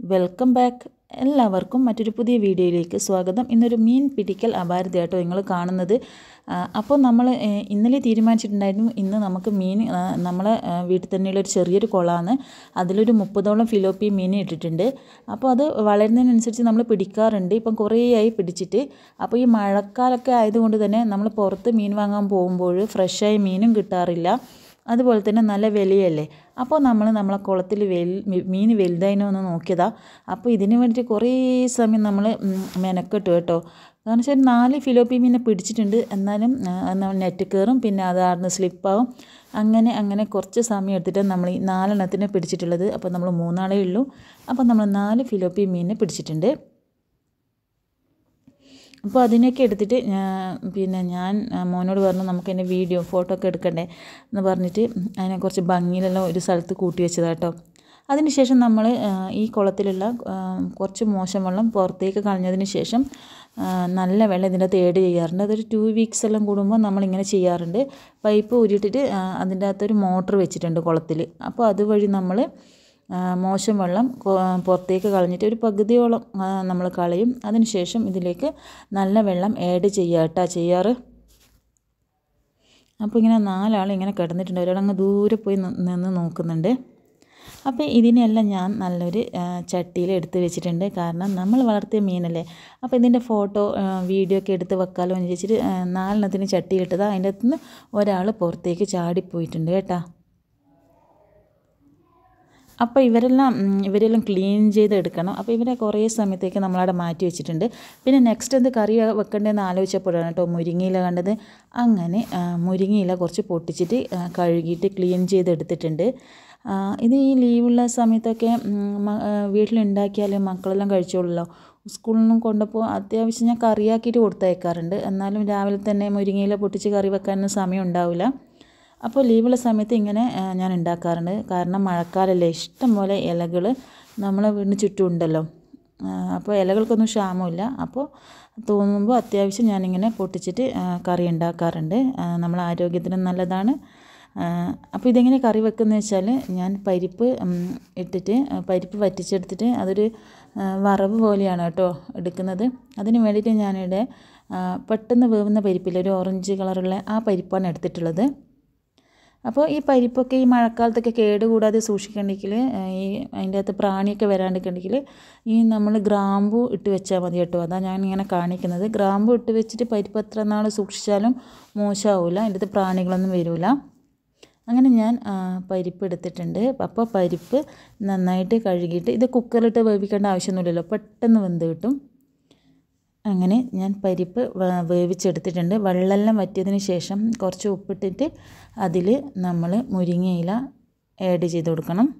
Welcome back. എല്ലാവർക്കും മറ്റൊരു പുതിയ വീഡിയോയിലേക്ക് സ്വാഗതം. ഇന്നൊരു മീൻ പിടിക്കൽ അപാരതയാട്ടോ നിങ്ങൾ കാണുന്നത്. അപ്പോൾ നമ്മൾ ഇന്നലെ തീരുമാനിച്ചിട്ടുണ്ടായിരുന്നു ഇന്ന് നമുക്ക് മീൻ നമ്മളെ വീട്ടിൽ തന്നെയുള്ള ഒരു ചെറിയൊരു കുളമാണ്. അതിലൊരു 30ഓളം ഫിലോപ്പി മീൻ ഇട്ടിട്ടുണ്ട്. അപ്പോൾ അത് വളരുന്നതിനനുസരിച്ച് നമ്മൾ പിടിക്കാറുണ്ട്. ഇപ്പം കുറേയായി പിടിച്ചിട്ട്. അപ്പോൾ ഈ മഴക്കാലമൊക്കെ ആയതുകൊണ്ട് തന്നെ നമ്മൾ പുറത്ത് മീൻ വാങ്ങാൻ പോകുമ്പോൾ ഫ്രഷായ മീനും കിട്ടാറില്ല. അതുപോലെ തന്നെ നല്ല വിലയല്ലേ. അപ്പോൾ നമ്മളെ കുളത്തിൽ മീൻ വലുതായിനോ എന്ന് നോക്കിയതാണ്. അപ്പോൾ ഇതിന് വേണ്ടിയിട്ട് കുറേ സമയം നമ്മൾ മെനക്കെട്ടു കേട്ടോ. കാരണം വെച്ചാൽ 4 ഫിലോപ്പി മീനെ പിടിച്ചിട്ടുണ്ട്. എന്നാലും നെറ്റ് കയറും, പിന്നെ അതാർന്ന് സ്ലിപ്പാവും. അങ്ങനെ കുറച്ച് സമയം എടുത്തിട്ടാണ് നമ്മൾ ഈ 4 എണ്ണത്തിനെ പിടിച്ചിട്ടുള്ളത്. അപ്പോൾ നമ്മൾ 3 ആളേ ഉള്ളൂ. അപ്പോൾ നമ്മൾ 4 ഫിലോപ്പി മീനെ പിടിച്ചിട്ടുണ്ട്. അപ്പോൾ അതിനൊക്കെ എടുത്തിട്ട് പിന്നെ ഞാൻ മോനോട് പറഞ്ഞു നമുക്ക് എൻ്റെ വീഡിയോ ഫോട്ടോ ഒക്കെ എടുക്കണ്ടേ എന്ന് പറഞ്ഞിട്ട് അതിനെ കുറച്ച് ഭംഗിയിലെല്ലാം ഒരു സ്ഥലത്ത് കൂട്ടി വെച്ചതാണ് കേട്ടോ. അതിനുശേഷം നമ്മൾ ഈ കുളത്തിലുള്ള കുറച്ച് മോശം വെള്ളം പുറത്തേക്ക് കളഞ്ഞതിന് ശേഷം നല്ല വെള്ളം ഇതിൻ്റെ അകത്ത് ഏഡ് ചെയ്യാറുണ്ട്. അതൊരു 2 വീക്സ് എല്ലാം കൂടുമ്പോൾ നമ്മളിങ്ങനെ ചെയ്യാറുണ്ട്. പൈപ്പ് ഊരിയിട്ടിട്ട് അതിൻ്റെ അകത്തൊരു മോട്ടർ വെച്ചിട്ടുണ്ട് കുളത്തിൽ. അപ്പോൾ അതുവഴി നമ്മൾ മോശം വെള്ളം പുറത്തേക്ക് കളഞ്ഞിട്ട് ഒരു പകുതിയോളം നമ്മൾ കളയും. അതിനുശേഷം ഇതിലേക്ക് നല്ല വെള്ളം ആഡ് ചെയ്യാറ്. അപ്പോൾ ഇങ്ങനെ 4 ആൾ ഇങ്ങനെ കിടന്നിട്ടുണ്ട്. ഒരാളങ്ങ് ദൂരെ പോയി നിന്ന് നോക്കുന്നുണ്ട്. അപ്പോൾ ഇതിനെല്ലാം ഞാൻ നല്ലൊരു ചട്ടിയിൽ എടുത്ത് വെച്ചിട്ടുണ്ട്. കാരണം നമ്മൾ വളർത്തിയ മീനല്ലേ. അപ്പോൾ ഇതിൻ്റെ ഫോട്ടോ വീഡിയോ ഒക്കെ എടുത്ത് വെക്കാമല്ലോ എന്ന് വെച്ചിട്ട് 4 എണ്ണത്തിന് ചട്ടിയിലിട്ടത്. അതിൻ്റെ അകത്തുനിന്ന് ഒരാൾ പുറത്തേക്ക് ചാടിപ്പോയിട്ടുണ്ട് കേട്ടോ. അപ്പോൾ ഇവരെല്ലാം ക്ലീൻ ചെയ്തെടുക്കണം. അപ്പോൾ ഇവരെ കുറേ സമയത്തേക്ക് നമ്മളവിടെ മാറ്റി വെച്ചിട്ടുണ്ട്. പിന്നെ നെക്സ്റ്റ് എന്ത് കറി വെക്കേണ്ടതെന്ന് ആലോചിച്ചപ്പോഴാണ് കേട്ടോ മുരിങ്ങയില കണ്ടത്. അങ്ങനെ മുരിങ്ങയില കുറച്ച് പൊട്ടിച്ചിട്ട് കഴുകിയിട്ട് ക്ലീൻ ചെയ്തെടുത്തിട്ടുണ്ട്. ഇത് ഈ ലീവുള്ള സമയത്തൊക്കെ വീട്ടിലുണ്ടാക്കിയാൽ മക്കളെല്ലാം കഴിച്ചോളൂല്ലോ. സ്കൂളിൽ നിന്നും കൊണ്ടപ്പോൾ അത്യാവശ്യം ഞാൻ കറിയാക്കിയിട്ട് കൊടുത്തയക്കാറുണ്ട്. എന്നാലും രാവിലെ തന്നെ മുരിങ്ങയില പൊട്ടിച്ച് കറി വെക്കാനൊന്നും സമയം ഉണ്ടാവില്ല. അപ്പോൾ ലീവുള്ള സമയത്ത് ഇങ്ങനെ ഞാൻ ഉണ്ടാക്കാറുണ്ട്. കാരണം മഴക്കാലമല്ലേ, ഇഷ്ടം പോലെ ഇലകൾ നമ്മളെ വീടിന് ചുറ്റും ഉണ്ടല്ലോ. അപ്പോൾ ഇലകൾക്കൊന്നും ക്ഷാമമില്ല. അപ്പോൾ തോന്നുമ്പോൾ അത്യാവശ്യം ഞാനിങ്ങനെ പൊട്ടിച്ചിട്ട് കറി ഉണ്ടാക്കാറുണ്ട്. നമ്മളെ ആരോഗ്യത്തിനും നല്ലതാണ്. അപ്പോൾ ഇതെങ്ങനെ കറി വെക്കുന്നത് വെച്ചാൽ ഞാൻ പരിപ്പ് ഇട്ടിട്ട് പരിപ്പ് വറ്റിച്ചെടുത്തിട്ട് അതൊരു വറവ് പോലെയാണ് കേട്ടോ എടുക്കുന്നത്. അതിന് വേണ്ടിയിട്ട് ഞാനിവിടെ പെട്ടെന്ന് വേവുന്ന പരിപ്പില്ല, ഒരു ഓറഞ്ച് കളറുള്ള ആ പരിപ്പാണ് എടുത്തിട്ടുള്ളത്. അപ്പോൾ ഈ പരിപ്പൊക്കെ ഈ മഴക്കാലത്തൊക്കെ കേടുകൂടാതെ സൂക്ഷിക്കണമെങ്കിൽ അതിൻ്റെ അകത്ത് പ്രാണിയൊക്കെ വരാണ്ടിരിക്കണമെങ്കിൽ നമ്മൾ ഗ്രാമ്പു ഇട്ട് വെച്ചാൽ മതി കേട്ടോ. അതാണ് ഞാനിങ്ങനെ കാണിക്കുന്നത്. ഗ്രാമ്പു ഇട്ട് വെച്ചിട്ട് പരിപ്പ് എത്ര നാൾ സൂക്ഷിച്ചാലും മോശമാവില്ല, അതിൻ്റെ അകത്ത് പ്രാണികളൊന്നും വരില്ല. അങ്ങനെ ഞാൻ പരിപ്പ് എടുത്തിട്ടുണ്ട്. അപ്പോൾ പരിപ്പ് നന്നായിട്ട് കഴുകിയിട്ട്, ഇത് കുക്കറിലിട്ട് വേവിക്കേണ്ട ആവശ്യമൊന്നുമില്ലല്ലോ, പെട്ടെന്ന് വെന്ത് കിട്ടും. അങ്ങനെ ഞാൻ പരിപ്പ് വേവിച്ചെടുത്തിട്ടുണ്ട്. വെള്ളമെല്ലാം വറ്റിയതിന് ശേഷം കുറച്ച് ഉപ്പിട്ടിട്ട് അതിൽ നമ്മൾ മുരിങ്ങയില ആഡ് ചെയ്ത് കൊടുക്കണം.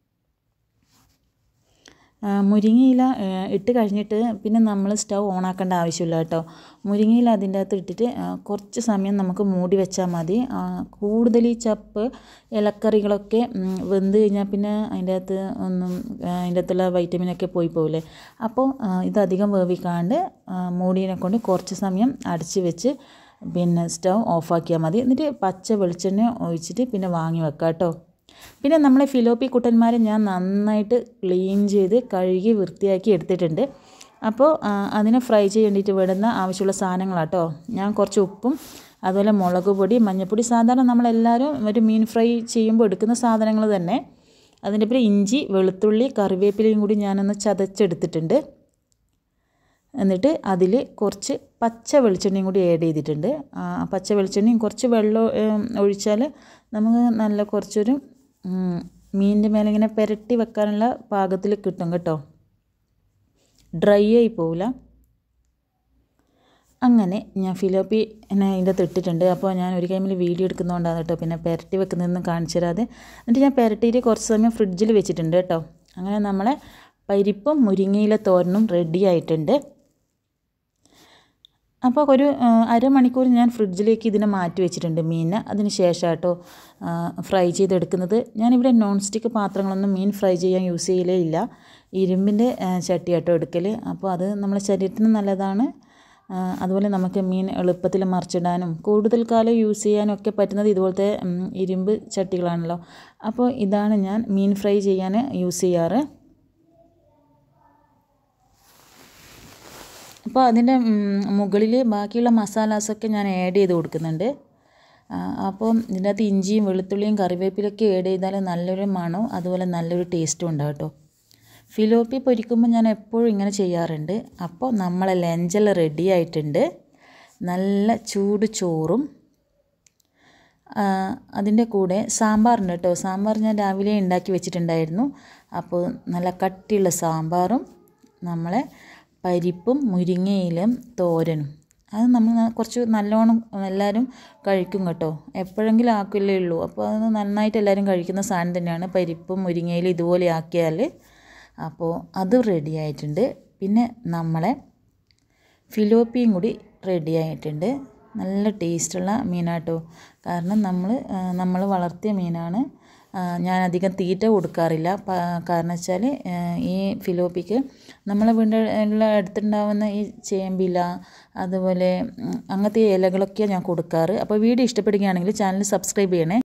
മുരിങ്ങയില ഇട്ട് കഴിഞ്ഞിട്ട് പിന്നെ നമ്മൾ സ്റ്റൗ ഓണാക്കേണ്ട ആവശ്യമില്ല കേട്ടോ. മുരിങ്ങയില അതിൻ്റെ അകത്ത് ഇട്ടിട്ട് കുറച്ച് സമയം നമുക്ക് മൂടി വെച്ചാൽ മതി. കൂടുതൽ ഈ ചപ്പ് ഇലക്കറികളൊക്കെ വെന്ത് കഴിഞ്ഞാൽ പിന്നെ അതിൻ്റെ അകത്തുള്ള വൈറ്റമിനൊക്കെ പോയി പോകില്ലേ. അപ്പോൾ ഇതധികം വേവിക്കാണ്ട് മൂടിനെ കൊണ്ട് കുറച്ച് സമയം അടച്ച് വെച്ച് പിന്നെ സ്റ്റൗ ഓഫാക്കിയാൽ മതി. എന്നിട്ട് പച്ച വെളിച്ചെണ്ണ ഒഴിച്ചിട്ട് പിന്നെ വാങ്ങി വെക്കാം കേട്ടോ. പിന്നെ നമ്മളെ ഫിലോപ്പി കുട്ടന്മാരെ ഞാൻ നന്നായിട്ട് ക്ലീൻ ചെയ്ത് കഴുകി വൃത്തിയാക്കി എടുത്തിട്ടുണ്ട്. അപ്പോൾ അതിനെ ഫ്രൈ ചെയ്യേണ്ടിയിട്ട് വേണ്ടുന്ന ആവശ്യമുള്ള സാധനങ്ങളാട്ടോ. ഞാൻ കുറച്ച് ഉപ്പും അതുപോലെ മുളക് പൊടി, മഞ്ഞൾപ്പൊടി, സാധാരണ നമ്മളെല്ലാവരും ഒരു മീൻ ഫ്രൈ ചെയ്യുമ്പോൾ എടുക്കുന്ന സാധനങ്ങൾ തന്നെ. അതിൻ്റെ പിന്നെ ഇഞ്ചി, വെളുത്തുള്ളി, കറിവേപ്പിലയും കൂടി ഞാനൊന്ന് ചതച്ചെടുത്തിട്ടുണ്ട്. എന്നിട്ട് അതിൽ കുറച്ച് പച്ച വെളിച്ചെണ്ണയും കൂടി ആഡ് ചെയ്തിട്ടുണ്ട്. പച്ച വെളിച്ചെണ്ണയും കുറച്ച് വെള്ളം ഒഴിച്ചാൽ നമുക്ക് നല്ല കുറച്ചൊരു മീനിൻ്റെ മേലെ ഇങ്ങനെ പുരട്ടി വെക്കാനുള്ള പാകത്തിൽ കിട്ടും കേട്ടോ, ഡ്രൈ ആയി പോവില്ല. അങ്ങനെ ഞാൻ ഫിലോപ്പി അതിൻ്റെ അകത്ത് ഇട്ടിട്ടുണ്ട്. അപ്പോൾ ഞാൻ ഒരു ടൈമിൽ വീഡിയോ എടുക്കുന്നതുകൊണ്ടാണ് കേട്ടോ പിന്നെ പുരട്ടി വെക്കുന്നതൊന്നും കാണിച്ചു തരാതെ. എന്നിട്ട് ഞാൻ പുരട്ടിയിട്ട് കുറച്ച് സമയം ഫ്രിഡ്ജിൽ വെച്ചിട്ടുണ്ട് കേട്ടോ. അങ്ങനെ നമ്മളെ പരിപ്പും മുരിങ്ങയില തോരനും റെഡി ആയിട്ടുണ്ട്. അപ്പോൾ ഒരു അരമണിക്കൂർ ഞാൻ ഫ്രിഡ്ജിലേക്ക് ഇതിനെ മാറ്റി വെച്ചിട്ടുണ്ട് മീനിനെ. അതിന് ശേഷം കേട്ടോ ഫ്രൈ ചെയ്തെടുക്കുന്നത്. ഞാനിവിടെ നോൺ സ്റ്റിക്ക് പാത്രങ്ങളൊന്നും മീൻ ഫ്രൈ ചെയ്യാൻ യൂസ് ചെയ്യലേ ഇല്ല. ഇരുമ്പിൻ്റെ ചട്ടി കേട്ടോ എടുക്കൽ. അപ്പോൾ അത് നമ്മുടെ ശരീരത്തിന് നല്ലതാണ്. അതുപോലെ നമുക്ക് മീൻ എളുപ്പത്തിൽ മറിച്ചിടാനും കൂടുതൽ കാലം യൂസ് ചെയ്യാനും ഒക്കെ പറ്റുന്നത് ഇതുപോലത്തെ ഇരുമ്പ് ചട്ടികളാണല്ലോ. അപ്പോൾ ഇതാണ് ഞാൻ മീൻ ഫ്രൈ ചെയ്യാൻ യൂസ് ചെയ്യാറ്. അപ്പോൾ അതിൻ്റെ മുകളിൽ ബാക്കിയുള്ള മസാലാസൊക്കെ ഞാൻ ആഡ് ചെയ്ത് കൊടുക്കുന്നുണ്ട്. അപ്പം ഇതിൻ്റെ അകത്ത് ഇഞ്ചിയും വെളുത്തുള്ളിയും കറിവേപ്പിലൊക്കെ ആഡ് ചെയ്താൽ നല്ലൊരു മണവും അതുപോലെ നല്ലൊരു ടേസ്റ്റും ഉണ്ടാകും കേട്ടോ. ഫിലോപ്പി പൊരിക്കുമ്പോൾ ഞാൻ എപ്പോഴും ഇങ്ങനെ ചെയ്യാറുണ്ട്. അപ്പോൾ നമ്മളെ ലെഞ്ചൽ റെഡി ആയിട്ടുണ്ട്. നല്ല ചൂട് ചോറും അതിൻ്റെ കൂടെ സാമ്പാറുണ്ട് കേട്ടോ. സാമ്പാർ ഞാൻ രാവിലെ ഉണ്ടാക്കി വെച്ചിട്ടുണ്ടായിരുന്നു. അപ്പോൾ നല്ല കട്ടിയുള്ള സാമ്പാറും നമ്മളെ പരിപ്പും മുരിങ്ങയിലും തോരനും. അത് നമ്മൾ കുറച്ച് നല്ലോണം എല്ലാവരും കഴിക്കും കേട്ടോ. എപ്പോഴെങ്കിലും ആക്കില്ലേ ഉള്ളൂ. അപ്പോൾ അത് നന്നായിട്ട് എല്ലാവരും കഴിക്കുന്ന സാധനം തന്നെയാണ് പരിപ്പും മുരിങ്ങയിലും ഇതുപോലെ ആക്കിയാൽ. അപ്പോൾ അത് റെഡി ആയിട്ടുണ്ട്. പിന്നെ നമ്മളെ ഫിലോപ്പിയും കൂടി റെഡി ആയിട്ടുണ്ട്. നല്ല ടേസ്റ്റുള്ള മീനാട്ടോ. കാരണം നമ്മൾ വളർത്തിയ മീനാണ്. ഞാൻ അധികം തീറ്റ കൊടുക്കാറില്ല. കാരണം വെച്ചാൽ ഈ ഫിലോപ്പിക്ക് നമ്മളെ വീടിൻ്റെ അടുത്തുണ്ടാവുന്ന ഈ ചേമ്പില അതുപോലെ അങ്ങനത്തെ ഇലകളൊക്കെയാണ് ഞാൻ കൊടുക്കാറ്. അപ്പോൾ വീഡിയോ ഇഷ്ടപ്പെടുകയാണെങ്കിൽ ചാനൽ സബ്സ്ക്രൈബ് ചെയ്യണേ.